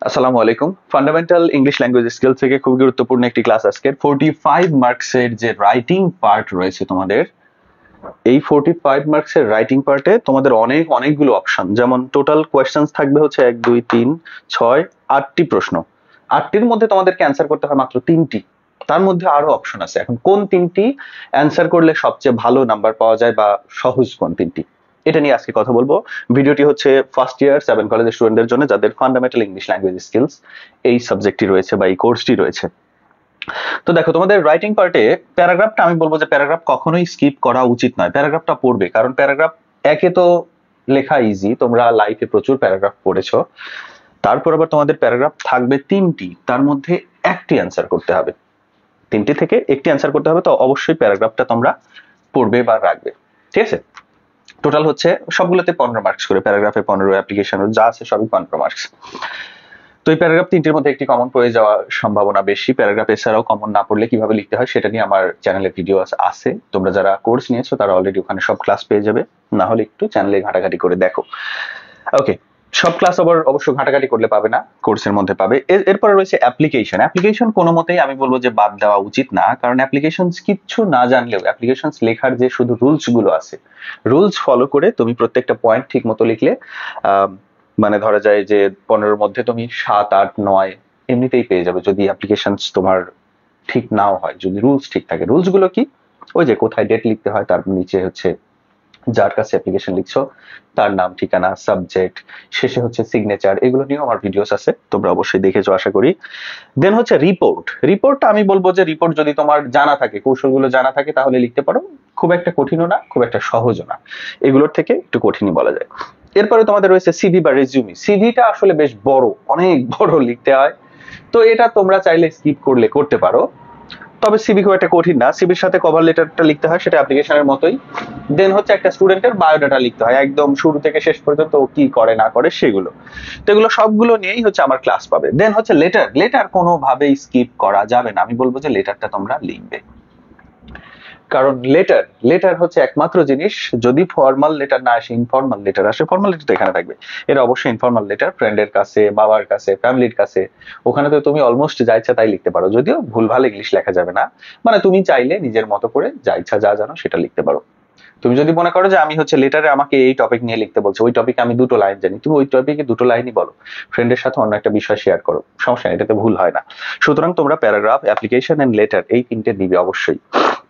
আসসালামু আলাইকুম। Fundamental English language skill থেকে খুব গুরুত্বপূর্ণ একটি ক্লাস আজকের 45 মার্কসের যে রাইটিং পার্ট রয়েছে তোমাদের, এই 45 মার্কসের রাইটিং পার্টে তোমাদের অনেকগুলো অপশন, যেমন টোটাল কোয়েশ্চেন্স থাকবে হচ্ছে 1 2 3 6 8টি প্রশ্ন। 8টির মধ্যে তোমাদেরকে অ্যান্সার করতে হয় মাত্র 3টি। তার মধ্যে আরো অপশন আছে। এখন কোন 3টি অ্যান্সার করলে সবচেয়ে ভালো নাম্বার পাওয়া যায় বা সহজ কোন 3টি, এটা নিয়ে আজকে কথা বলবো। ভিডিওটি হচ্ছে ফার্স্ট ইয়ার 7 কলেজের স্টুডেন্টদের জন্য যাদের ফান্ডামেন্টাল ইংলিশ ল্যাঙ্গুয়েজ স্কিলস এই সাবজেক্টটি রয়েছে বা এই কোর্সটি রয়েছে। তো দেখো, তোমাদের রাইটিং পার্টে প্যারাগ্রাফটা আমি বলবো যে প্যারাগ্রাফ কখনোই স্কিপ করা উচিত নয়। প্যারাগ্রাফটা পড়বে, কারণ প্যারাগ্রাফ একে তো লেখা ইজি, তোমরা লাইফে প্রচুর প্যারাগ্রাফ পড়েছো। তারপর আবার তোমাদের প্যারাগ্রাফ থাকবে 3টি, তার মধ্যে একটি অ্যান্সার করতে হবে। 3টি থেকে একটি অ্যান্সার করতে হবে, তো অবশ্যই প্যারাগ্রাফটা তোমরা পড়বে বা রাখবে। ঠিক আছে? টোটাল হচ্ছে সবগুলোতে 15 মার্কস করে, প্যারাগ্রাফে 15, অ্যাপ্লিকেশন যা আছে সবই 15 মার্কস। তো এই প্যারাগ্রাফ 3টির মধ্যে একটি কমন পড়ে যাওয়ার সম্ভাবনা বেশি। প্যারাগ্রাফ এছাড়াও কমন না পড়লে কিভাবে লিখতে হয় সেটা নিয়ে আমার চ্যানেলে ভিডিও আছে। তোমরা যারা কোর্স নিয়েছো তারা অলরেডি ওখানে সব ক্লাস পেয়ে যাবে, না হলে একটু চ্যানেলে ঘাটাঘাটি করে দেখো। ওকে, সব ক্লাস আবার অবশ্য ঘাটাঘাটি করলে পাবে না, কোর্সের মধ্যে পাবে। এরপরে রয়েছে অ্যাপ্লিকেশন। অ্যাপ্লিকেশন কোনো মতেই আমি বলবো যে বাদ দেওয়া উচিত না, কারণ অ্যাপ্লিকেশন কিচ্ছু না জানলেও অ্যাপ্লিকেশন লেখার যে শুধু রুলস গুলো আছে, রুলস ফলো করে তুমি প্রত্যেকটা পয়েন্ট ঠিক মতো লিখলে মানে ধরা যায় যে 15-র মধ্যে তুমি 7 8 9 এমনিতেই পেয়ে যাবে, যদি অ্যাপ্লিকেশন তোমার ঠিক নাও হয়, যদি রুলস ঠিক থাকে। রুলস গুলো কি? ওই যে কোথায় ডেট লিখতে হয়, তার নিচে হচ্ছে যার কাছে অ্যাপ্লিকেশন লিখছো তার নাম, ঠিকানা, সাবজেক্ট, শেষে হচ্ছে সিগনেচার। এগুলো নিয়েও আমার ভিডিওস আছে, তোমরা অবশ্যই দেখেছো আশা করি। দেন হচ্ছে রিপোর্ট। রিপোর্টটা আমি বলবো যে রিপোর্ট যদি তোমার জানা থাকে, কৌশলগুলো জানা থাকে, তাহলে লিখতে পারো। খুব একটা কঠিনও না, খুব একটা সহজও না, এগুলোর থেকে একটু কঠিনই বলা যায়। এরপরে তোমাদের রয়েছে সিভি বা রেজিউমি। সিভিটা আসলে বেশ বড়, অনেক বড় লিখতে হয়, তো এটা তোমরা চাইলে স্কিপ করলে করতে পারো। তবে সিভি খুব একটা কঠিন না। সিভির সাথে কভার লেটারটা লিখতে হয়, সেটা অ্যাপ্লিকেশনের মতোই। দেন হচ্ছে একটা স্টুডেন্টের বায়োডাটা লিখতে হয়, একদম শুরু থেকে শেষ পর্যন্ত ও কি করে না করে সেগুলো। তো এগুলো সবগুলো নিয়েই হচ্ছে আমার ক্লাস পাবে। দেন হচ্ছে লেটার। লেটার কোনোভাবেই স্কিপ করা যাবে না। আমি বলবো যে লেটারটা তোমরা লিখবে, কারণ লেটার লেটার হচ্ছে একমাত্র জিনিস, যদি ফর্মাল লেটার না আসে, ইনফর্মাল লেটার আসে। ফর্মাল লেটার তো এখানে থাকবে, এটা অবশ্যই ইনফর্মাল লেটার, ফ্রেন্ডের কাছে, বাবার কাছে, ফ্যামিলির কাছে। ওখানে তো তুমি অলমোস্ট যা ইচ্ছা তাই লিখতে পারো, যদিও ভুলভাল ইংলিশ লেখা যাবে না। মানে তুমি চাইলে নিজের মতো করে যা ইচ্ছা যা জানো সেটা লিখতে পারো। তুমি যদি মনে করো যে আমি হচ্ছে লেটারে আমাকে এই টপিক নিয়ে লিখতে বলছে, ওই টপিকে আমি 2টো লাইন জানি, তুমি ওই টপিকে 2টো লাইনই বলো। ফ্রেন্ডের সাথে অন্য একটা বিষয় শেয়ার করো, সমস্যা নেই, এটাতে ভুল হয় না। সুতরাং তোমরা প্যারাগ্রাফ, অ্যাপ্লিকেশন এন্ড লেটার এই 3টে দিবে অবশ্যই।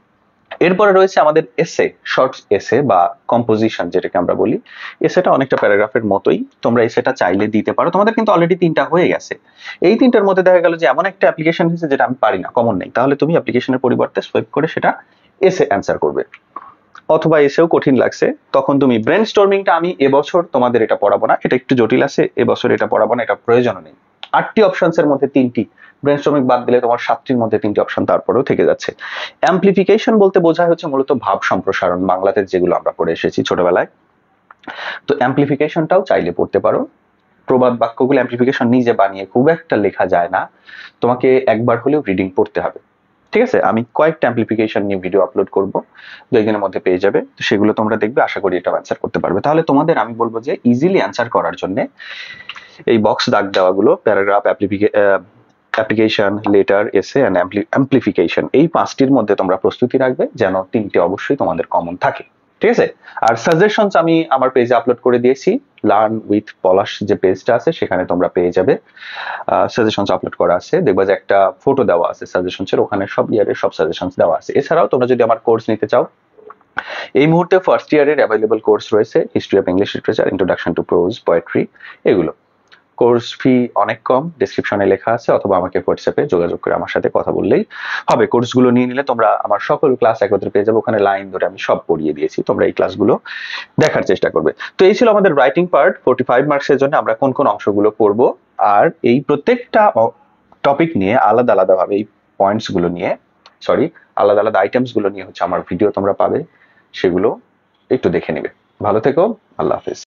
এরপরে রয়েছে আমাদের এসে, শর্ট এসে বা কম্পোজিশন যেটাকে আমরা বলি। এসেটা অনেকটা প্যারাগ্রাফের মতোই, তোমরা এসেটা চাইলে দিতে পারো। তোমাদের কিন্তু অলরেডি 3টা হয়ে গেছে। এই 3টার মধ্যে দেখা গেল যে এমন একটা অ্যাপ্লিকেশন হয়েছে যেটা আমি পারি না, কমন নেই, তাহলে তুমি অ্যাপ্লিকেশনের পরিবর্তে সোয়াইপ করে সেটা এসে অ্যান্সার করবে। অথবা এসেও কঠিন লাগছে, তখন তুমি ব্রেনস্টর্মিংটা, আমি এবছর তোমাদের এটা পড়াবো না, এটা একটু জটিল আছে, এবছর এটা পড়াবো না, এটা প্রয়োজন নেই। 8টি অপশনসের মধ্যে 3টি, ব্রেনস্টর্মিং বাদ দিলে তোমার 7টির মধ্যে 3টি অপশন তারপরেও থেকে যাচ্ছে। অ্যাম্প্লিফিকেশন বলতে বোঝায় হচ্ছে মূলত ভাব সম্প্রসারণ, বাংলাতে যেগুলো আমরা পড়ে এসেছি ছোটবেলায়। তো অ্যাম্প্লিফিকেশনটাও চাইলে পড়তে পারো। প্রবাদ বাক্যগুলো অ্যাম্প্লিফিকেশন নিজে বানিয়ে খুব একটা লেখা যায় না, তোমাকে একবার হলেও রিডিং পড়তে হবে। ঠিক আছে? আমি কয়েকটা অ্যাম্প্লিফিকেশন নিয়ে ভিডিও আপলোড করব, 2 দিনের মধ্যে পেয়ে যাবে। তো সেগুলো তোমরা দেখবে, আশা করি এটা অ্যান্সার করতে পারবে। তাহলে তোমাদের আমি বলবো যে ইজিলি অ্যান্সার করার জন্য এই বক্স দাগ দেওয়াগুলো, paragraph, application, letter, essay and amplification, এই 5টির মধ্যে তোমরা প্রস্তুতি রাখবে যেন 3টে অবশ্যই তোমাদের কমন থাকে। ঠিক আছে? আর সাজেশনস আমি আমার পেজে আপলোড করে দিয়েছি, লার্ন উইথ পলাশ যে পেজটা আছে সেখানে তোমরা পেয়ে যাবে। সাজেশনস আপলোড করা আছে, দেখবা যে একটা ফটো দেওয়া আছে সাজেশনস এর, ওখানে সব ইয়ারের সব সাজেশনস দেওয়া আছে। এছাড়াও তোমরা যদি আমার কোর্স নিতে চাও, এই মুহূর্তে ফার্স্ট ইয়ারের অ্যাভেলেবল কোর্স রয়েছে history of English literature, introduction to prose, poetry, এগুলো। কোর্স ফি অনেক কম, ডেসক্রিপশনে লেখা আছে, অথবা আমাকে হোয়াটসঅ্যাপে যোগাযোগ করে আমার সাথে কথা বললেই হবে। কোর্সগুলো নিয়ে নিলে তোমরা আমার সকল ক্লাস একত্রে পেয়ে যাবে, ওখানে লাইন ধরে আমি সব পড়িয়ে দিয়েছি, তোমরা এই ক্লাসগুলো দেখার চেষ্টা করবে। তো এই ছিল আমাদের রাইটিং পার্ট। 45 মার্কসের জন্য আমরা কোন কোন অংশগুলো পড়বো, আর এই প্রত্যেকটা টপিক নিয়ে আলাদা আলাদা ভাবে, এই পয়েন্টস গুলো নিয়ে, সরি, আলাদা আলাদা আইটেমস গুলো নিয়ে হচ্ছে আমার ভিডিও তোমরা পাবে, সেগুলো একটু দেখে নিবে। ভালো থেকো, আল্লাহ হাফেজ।